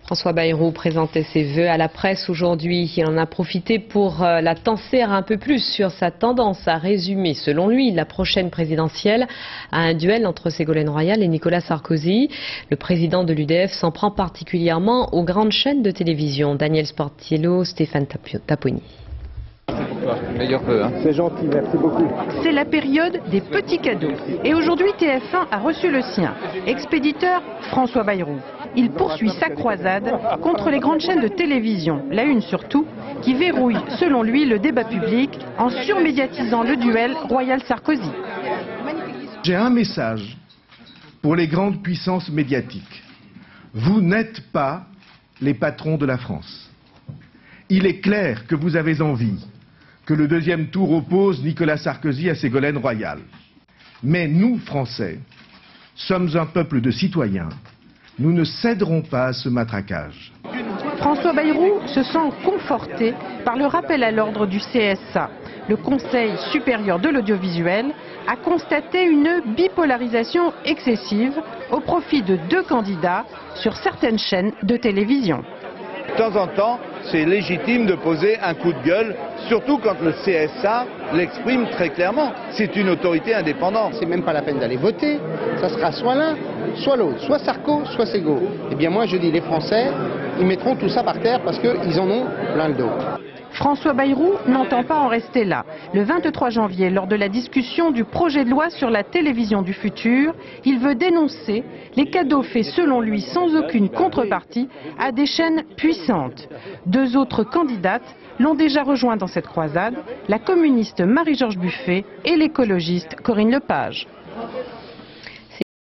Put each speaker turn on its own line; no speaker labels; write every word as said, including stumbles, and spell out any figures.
François Bayrou présentait ses vœux à la presse aujourd'hui. Il en a profité pour la tancer un peu plus sur sa tendance à résumer, selon lui, la prochaine présidentielle à un duel entre Ségolène Royal et Nicolas Sarkozy. Le président de l'U D F s'en prend particulièrement aux grandes chaînes de télévision. Daniel Sportiello, Stéphane Taponi.
C'est gentil, merci beaucoup.
C'est la période des petits cadeaux. Et aujourd'hui, T F un a reçu le sien. Expéditeur François Bayrou. Il poursuit sa croisade contre les grandes chaînes de télévision, la une surtout, qui verrouille, selon lui, le débat public en surmédiatisant le duel Royal-Sarkozy.
J'ai un message pour les grandes puissances médiatiques. Vous n'êtes pas les patrons de la France. Il est clair que vous avez envie que le deuxième tour oppose Nicolas Sarkozy à Ségolène Royal. Mais nous, Français, sommes un peuple de citoyens. Nous ne céderons pas à ce matraquage.
François Bayrou se sent conforté par le rappel à l'ordre du C S A. Le Conseil supérieur de l'audiovisuel a constaté une bipolarisation excessive au profit de deux candidats sur certaines chaînes de télévision.
De temps en temps, c'est légitime de poser un coup de gueule, surtout quand le C S A l'exprime très clairement. C'est une autorité indépendante.
C'est même pas la peine d'aller voter, ça sera soit l'un, soit l'autre, soit Sarko, soit Ségo. Eh bien moi je dis les Français, ils mettront tout ça par terre parce qu'ils en ont plein le dos.
François Bayrou n'entend pas en rester là. Le vingt-trois janvier, lors de la discussion du projet de loi sur la télévision du futur, il veut dénoncer les cadeaux faits selon lui sans aucune contrepartie à des chaînes puissantes. Deux autres candidates l'ont déjà rejoint dans cette croisade, la communiste Marie-Georges Buffet et l'écologiste Corinne Lepage.